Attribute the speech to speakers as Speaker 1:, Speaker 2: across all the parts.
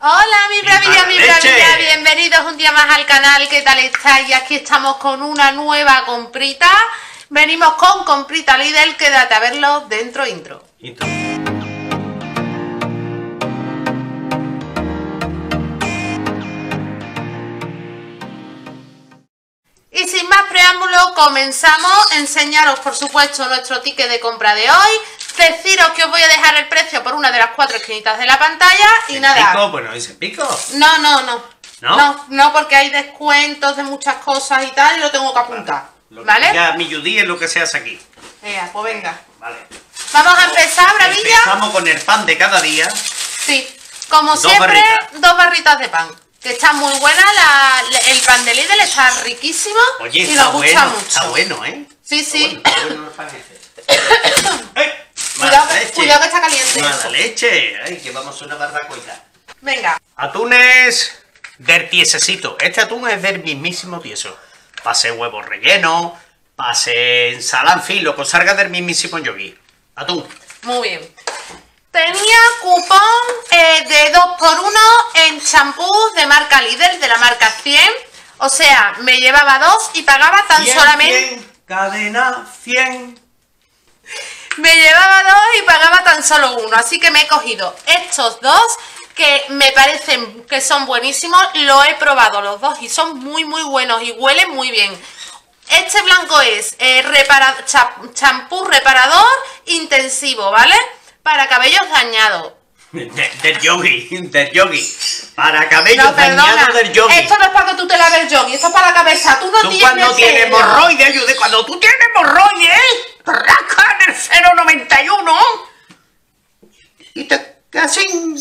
Speaker 1: Hola, mi bravilla, bienvenidos un día más al canal. ¿Qué tal estáis? Y aquí estamos con una nueva comprita. Venimos con comprita Lidl, quédate a verlo dentro intro. Y sin más preámbulo, comenzamos. Enseñaros, por supuesto, nuestro ticket de compra de hoy. Deciros que os voy a dejar el precio por una de las 4 esquinitas de la pantalla. Y nada.
Speaker 2: ¿Pico? Pues no dice pico.
Speaker 1: No, porque hay descuentos de muchas cosas y tal, y lo tengo que apuntar. ¿Vale?
Speaker 2: Ya mi Judy es lo que se hace aquí.
Speaker 1: Pues venga.
Speaker 2: Vale.
Speaker 1: Vamos a empezar, bravilla.
Speaker 2: Empezamos con el pan de cada día.
Speaker 1: Sí. Como siempre, 2 barritas de pan. Que está muy buena, el pan de Lidl está riquísimo.
Speaker 2: Oye,
Speaker 1: y
Speaker 2: está
Speaker 1: nos gusta
Speaker 2: bueno,
Speaker 1: mucho.
Speaker 2: está bueno, ¿eh?
Speaker 1: Sí, sí.
Speaker 2: Está bueno el pan ese.
Speaker 1: Cuidado que está caliente.
Speaker 2: Mala leche. Ay, que vamos a una barbacoita.
Speaker 1: Venga.
Speaker 2: Atunes del tiesecito. Este atún es del mismísimo tieso. Pase huevos rellenos, pase ensalada, en fin, lo que salga del mismísimo yogi. Atún.
Speaker 1: Muy bien. Tenía cupón de 2x1 en champús de marca Lidl, de la marca 100. O sea, me llevaba 2 y pagaba tan
Speaker 2: 100,
Speaker 1: solamente...
Speaker 2: 100, cadena 100.
Speaker 1: Me llevaba 2 y pagaba tan solo 1. Así que me he cogido estos 2 que me parecen que son buenísimos. Lo he probado los 2 y son muy buenos y huelen muy bien. Este blanco es champú reparador intensivo, ¿vale? Para cabellos dañados.
Speaker 2: Del yogi. Para cabellos dañados del yogi.
Speaker 1: Esto no es para que tú te laves el yogi, esto es para la cabeza. Tú
Speaker 2: cuando tienes hemorroides, ayude. Cuando tú tienes hemorroides, rasca en el 0,91 y te hacen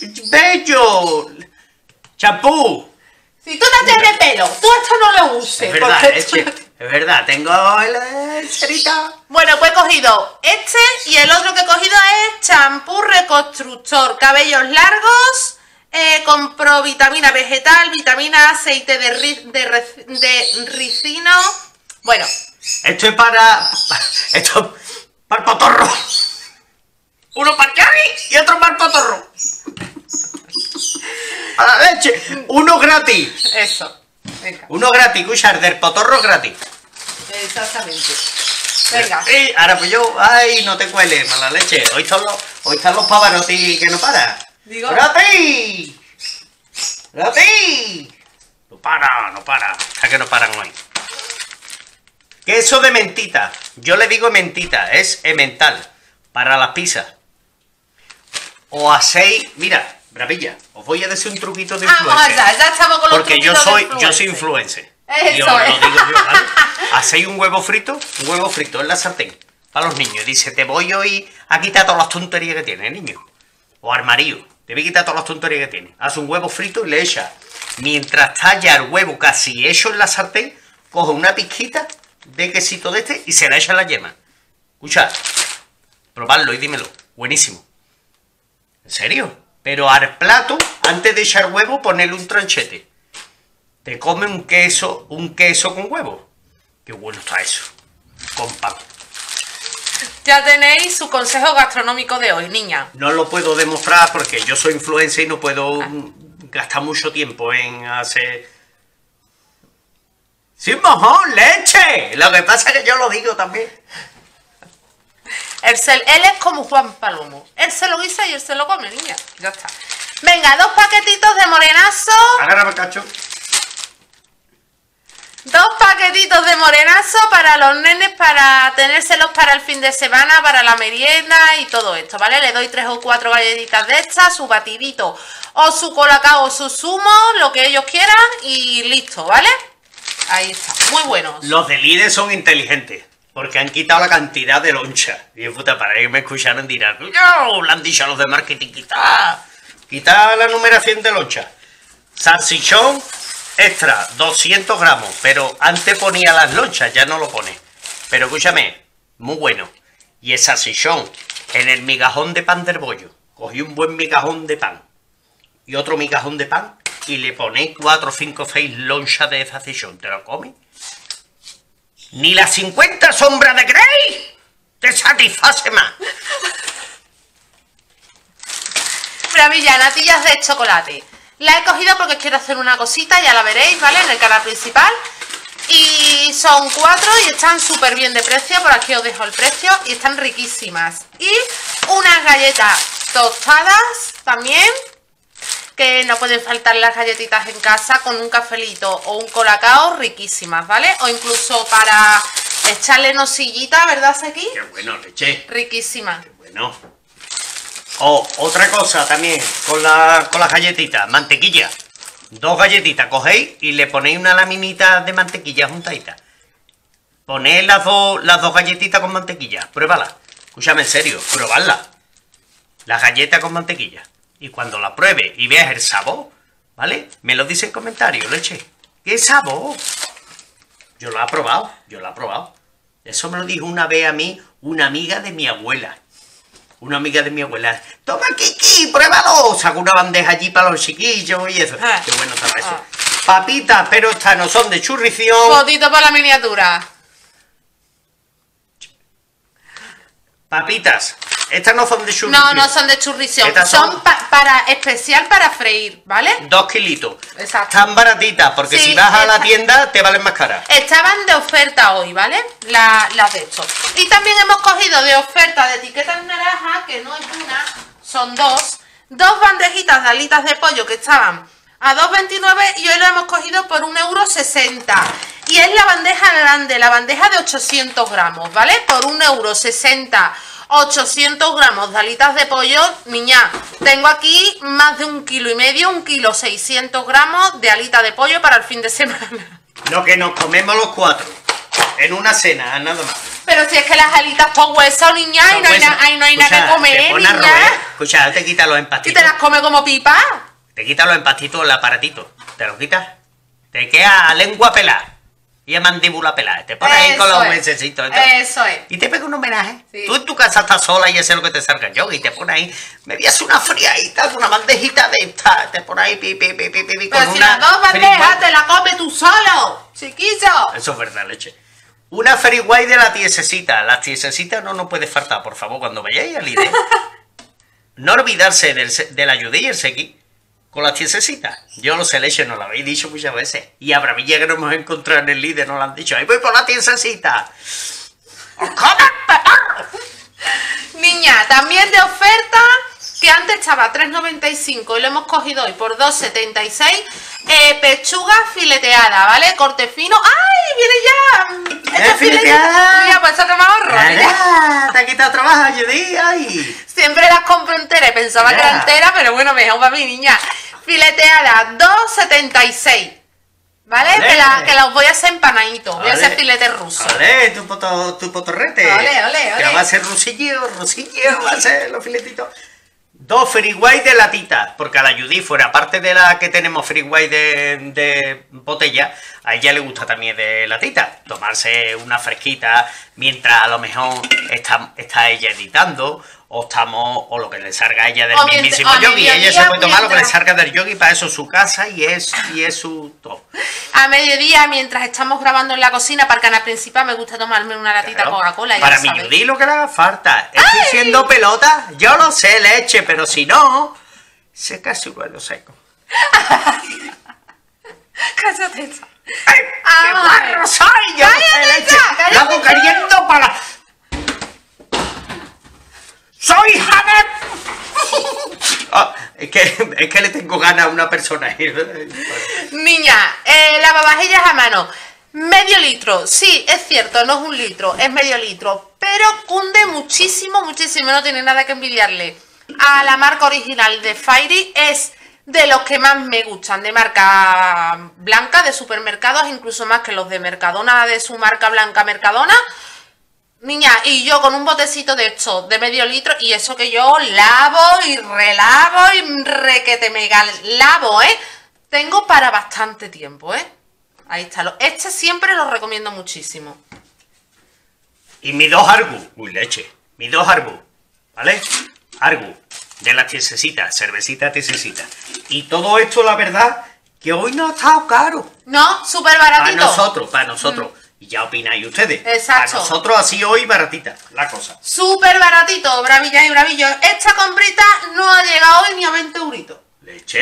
Speaker 2: bello. Champú.
Speaker 1: Si tú no tienes pelo, tú esto no lo uses.
Speaker 2: Es verdad, es verdad, tengo el cerita.
Speaker 1: Bueno, pues he cogido este y el otro que he cogido es champú reconstructor, cabellos largos, con provitamina vegetal, vitamina, aceite de ricino. Bueno.
Speaker 2: Esto es para el potorro. Uno para el yogi y otro para el potorro. A la leche. Uno gratis.
Speaker 1: Eso. Venga.
Speaker 2: Uno gratis, escuchar, del potorro gratis.
Speaker 1: Exactamente. Venga.
Speaker 2: Y ahora pues yo, ay, no te cueles, mala leche. Hoy están los Pavarotti que no para.
Speaker 1: Digo.
Speaker 2: ¡Gratis! ¡Gratis! No para. Hasta que no paran hoy. Queso de mentita. Yo le digo mentita, es emmental. Para las pizzas. O hacéis, mira. Bravilla, os voy a decir un truquito de influencer.
Speaker 1: Ya estamos con los
Speaker 2: porque yo soy influencer.
Speaker 1: Eso
Speaker 2: lo
Speaker 1: es.
Speaker 2: digo yo, ¿vale? Hacéis un huevo frito en la sartén, para los niños. Dice, te voy hoy a quitar todas las tonterías que tiene, niño. O al marido, te voy a quitar todas las tonterías que tiene. Haz un huevo frito y le echa. Mientras está ya el huevo casi hecho en la sartén, coge una pizquita de quesito de este y se la echa en la yema. Escucha, probadlo y dímelo. Buenísimo. ¿En serio? Pero al plato, antes de echar huevo, ponerle un tranchete. Te come un queso con huevo. Qué bueno está eso. Con pan.
Speaker 1: Ya tenéis su consejo gastronómico de hoy, niña.
Speaker 2: No lo puedo demostrar porque yo soy influencer y no puedo gastar mucho tiempo en hacer... ¡Sin mojón, leche! Lo que pasa es que yo lo digo también.
Speaker 1: Él es como Juan Palomo. Él se lo guisa y él se lo come, niña. Ya está. Venga, 2 paquetitos de morenazo.
Speaker 2: Agárrame, cacho.
Speaker 1: 2 paquetitos de morenazo para los nenes, para tenérselos para el fin de semana, para la merienda y todo esto, ¿vale? Le doy 3 o 4 galletitas de estas, su batidito o su colacao o su zumo, lo que ellos quieran y listo, ¿vale? Ahí está, muy buenos.
Speaker 2: Los de Lidl son inteligentes. Porque han quitado la cantidad de loncha. Y puta, para que me escucharon dirán, no, le han dicho a los de marketing, quita la numeración de loncha. Salchichón extra, 200 gramos. Pero antes ponía las lonchas, ya no lo pone. Pero escúchame, muy bueno. Y el salchichón en el migajón de pan del bollo. Cogí un buen migajón de pan. Y otro migajón de pan. Y le ponéis 4, 5, 6 lonchas de salchichón. ¿Te lo comes? Ni la 50 sombras de Grey te satisface más.
Speaker 1: Fravilla, natillas de chocolate. La he cogido porque quiero hacer una cosita, ya la veréis, ¿vale? En el canal principal. Y son 4 y están súper bien de precio. Por aquí os dejo el precio y están riquísimas. Y unas galletas tostadas también, que no pueden faltar las galletitas en casa con un cafelito o un colacao, riquísimas, ¿vale? O incluso para echarle nocillita, ¿verdad, Sequi?
Speaker 2: Qué bueno, leche.
Speaker 1: Riquísima.
Speaker 2: Qué bueno. O otra cosa también con las galletitas, mantequilla. 2 galletitas cogéis y le ponéis una laminita de mantequilla juntadita. Ponéis las dos galletitas con mantequilla, pruébalas. Escúchame, en serio, probadlas. Las galletas con mantequilla. Y cuando la pruebes y veas el sabor, ¿vale? Me lo dice en comentarios, leche. ¿Qué sabor? Yo lo he probado, Eso me lo dijo una vez a mí una amiga de mi abuela. Una amiga de mi abuela. Toma, Kiki, pruébalo. Saco una bandeja allí para los chiquillos y eso. Qué bueno estaba eso. Papitas, pero estas no son de churrición.
Speaker 1: Fotito para la miniatura.
Speaker 2: Papitas. Estas no son de churrición.
Speaker 1: No son de churrición.
Speaker 2: Estas
Speaker 1: Son especial para freír, ¿vale?
Speaker 2: 2 kilitos.
Speaker 1: Exacto.
Speaker 2: Están baratitas, porque
Speaker 1: Sí,
Speaker 2: si vas a la tienda te valen más caras.
Speaker 1: Estaban de oferta hoy, ¿vale? Las de esto. Y también hemos cogido de oferta de etiquetas naranja, que no es una, son 2 bandejitas de alitas de pollo que estaban a 2,29 y hoy lo hemos cogido por 1,60 €. Y es la bandeja grande, la bandeja de 800 gramos, ¿vale? Por 1,60 €. 800 gramos de alitas de pollo. Niña, tengo aquí más de 1,5 kilos, 1,600 gramos de alitas de pollo para el fin de semana.
Speaker 2: Lo que nos comemos los 4 en una cena, nada más.
Speaker 1: Pero si es que las alitas con hueso, niña, y no hay, no hay nada que comer, niña.
Speaker 2: Escucha, te quitas los
Speaker 1: ¿Y
Speaker 2: empastitos.
Speaker 1: te las come como pipa?
Speaker 2: Te quitas los empastitos, el aparatito. Te lo quitas. Te queda lengua pelada. Y a mandíbula pelada. Te pones ahí con los huesecitos.
Speaker 1: Eso es.
Speaker 2: Y te pega un homenaje.
Speaker 1: Sí.
Speaker 2: Tú en tu casa estás sola y haces lo que te salga yo. Y te pones ahí. Me voy a hacer una friadita, una bandejita de esta. Te pones ahí
Speaker 1: Pero si las 2 bandejas te la comes tú solo, chiquillo.
Speaker 2: Eso es verdad, leche. Una feriguay de la tiesecita. Las tiesecitas no nos puede faltar, por favor, cuando vayáis al Lidl. No olvidarse de la ayuda y el sequi. Con las tiesecitas. Yo lo sé, leche, nos lo habéis dicho muchas veces. Y a Bravilla que nos hemos encontrado en el líder nos lo han dicho. Ahí voy por la tiesecita.
Speaker 1: Niña, también de oferta, que antes estaba a 3,95 y lo hemos cogido hoy por 2,76. Pechuga fileteada, ¿vale? Corte fino. ¡Ay, viene ya! Esta
Speaker 2: fileteada!
Speaker 1: Mira, pues eso que me ahorro.
Speaker 2: ¡Ah! Te ha quitado trabajo, Judy. ¡Ay!
Speaker 1: Siempre las compro enteras y pensaba que era entera, pero bueno, mejor para mí, niña. Fileteada, 2,76. ¿Vale? Que las voy a hacer empanaditos. Voy a hacer filete ruso.
Speaker 2: ¡Ole! Tu potorrete.
Speaker 1: ¡Ole!
Speaker 2: Que va a ser rusillo, va a ser los filetitos. 2 friguay de latita, porque a la Judy, fuera parte de la que tenemos friguay de botella, a ella le gusta también de latita. Tomarse una fresquita mientras a lo mejor está ella editando, o lo que le salga a ella del mismísimo yogi. Ella se puede tomar lo que le salga del yogi, para eso es su casa y es su todo.
Speaker 1: A mediodía, mientras estamos grabando en la cocina, para el canal principal, me gusta tomarme una latita Coca-Cola.
Speaker 2: Para mi Judy lo que le haga falta. Estoy siendo pelota, yo lo sé, leche, pero si no, seca su vuelo seco.
Speaker 1: Cállate.
Speaker 2: ¡Ay, qué guarro soy! Yo no sé, leche. Lo hago queriendo para... ¡Soy Janet! Es que le tengo ganas a una persona.
Speaker 1: Niña, lavavajillas a mano. Medio litro. Sí, es cierto, no es 1 litro, es medio litro. Pero cunde muchísimo, muchísimo. No tiene nada que envidiarle a la marca original de Fairy. Es de los que más me gustan. De marca blanca, de supermercados, incluso más que los de Mercadona, de su marca blanca Mercadona. Niña, y yo con un botecito de esto, de medio litro, y eso que yo lavo y relavo y requete mega lavo, tengo para bastante tiempo, Ahí está. Este siempre lo recomiendo muchísimo.
Speaker 2: Y mis 2 Argus. Uy, leche. Mis 2 Argus. ¿Vale? Argus. De las tiesecitas. Cervecita, tiesecita. Y todo esto, la verdad, que hoy no ha estado caro.
Speaker 1: No, súper baratito.
Speaker 2: Para nosotros. Y ya opináis ustedes.
Speaker 1: Exacto.
Speaker 2: Para nosotros así hoy baratita la cosa.
Speaker 1: Súper baratito, bravillas y bravillos. Esta comprita no ha llegado hoy ni a 20 euritos.
Speaker 2: Leche.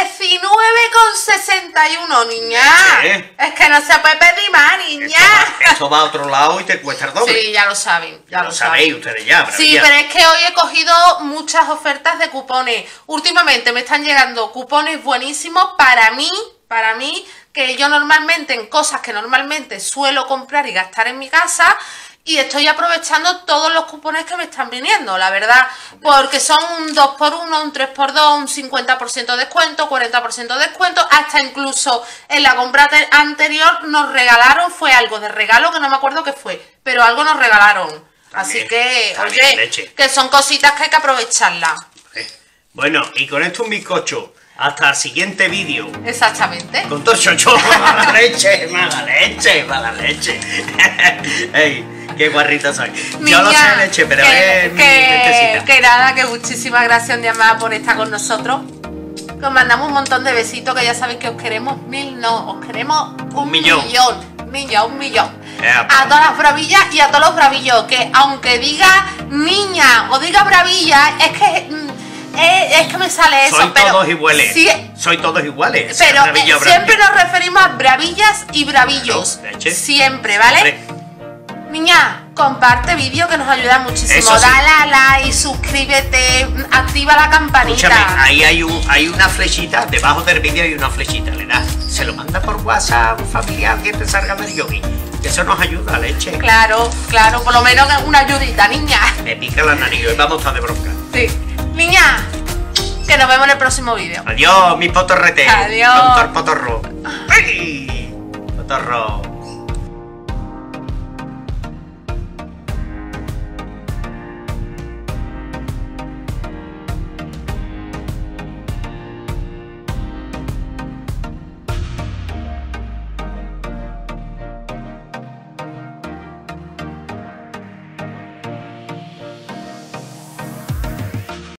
Speaker 1: 19,61, niña.
Speaker 2: Leche.
Speaker 1: Es que no se puede pedir más, niña.
Speaker 2: Esto va a otro lado y te cuesta el doble.
Speaker 1: Sí, ya lo saben. Ya
Speaker 2: lo sabéis ustedes ya.
Speaker 1: Sí, pero es que hoy he cogido muchas ofertas de cupones. Últimamente me están llegando cupones buenísimos para mí, que yo normalmente en cosas que normalmente suelo comprar y gastar en mi casa, y estoy aprovechando todos los cupones que me están viniendo, la verdad, porque son un 2x1, un 3x2, un 50% de descuento, 40% de descuento, hasta incluso en la compra anterior nos regalaron, fue algo de regalo que no me acuerdo qué fue, pero algo nos regalaron. Así que, oye, que son cositas que hay que aprovecharlas.
Speaker 2: Bueno, y con esto un bizcocho. Hasta el siguiente vídeo.
Speaker 1: Exactamente.
Speaker 2: Con todo chocho. Mala leche, mala leche, mala leche. Ey, qué guarrita soy.
Speaker 1: Niña,
Speaker 2: yo lo sé, leche, pero
Speaker 1: que nada, que muchísimas gracias un día más por estar con nosotros. Os mandamos un montón de besitos, que ya sabéis que os queremos os queremos un millón. Niña, un millón. A todas las bravillas y a todos los bravillos. Que aunque diga niña o diga bravilla, es que me sale eso.
Speaker 2: Soy todos iguales. Sí, soy todos iguales.
Speaker 1: Pero siempre nos referimos a bravillas y bravillos.
Speaker 2: Claro, leche.
Speaker 1: Siempre, ¿vale? Niña, comparte vídeo que nos ayuda muchísimo.
Speaker 2: Eso sí.
Speaker 1: Dale a like, suscríbete, activa la campanita.
Speaker 2: Escúchame, ahí hay una flechita, debajo del vídeo hay una flechita, le das, se lo manda por WhatsApp a un familiar que te salga del yogi. Eso nos ayuda, leche.
Speaker 1: Claro, por lo menos una ayudita, niña.
Speaker 2: Me pica la nariz, hoy vamos a estar de bronca.
Speaker 1: Sí. Niña, que nos vemos en el próximo vídeo.
Speaker 2: Adiós, mi potorrete.
Speaker 1: Adiós.
Speaker 2: Doctor Potorro. ¡Ay! Potorro.